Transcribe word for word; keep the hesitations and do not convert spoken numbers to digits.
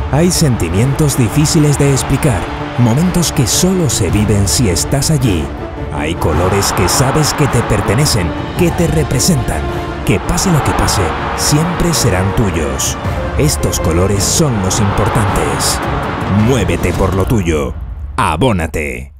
Hay sentimientos difíciles de explicar, momentos que solo se viven si estás allí. Hay colores que sabes que te pertenecen, que te representan, que pase lo que pase, siempre serán tuyos. Estos colores son los importantes. Muévete por lo tuyo. Abónate.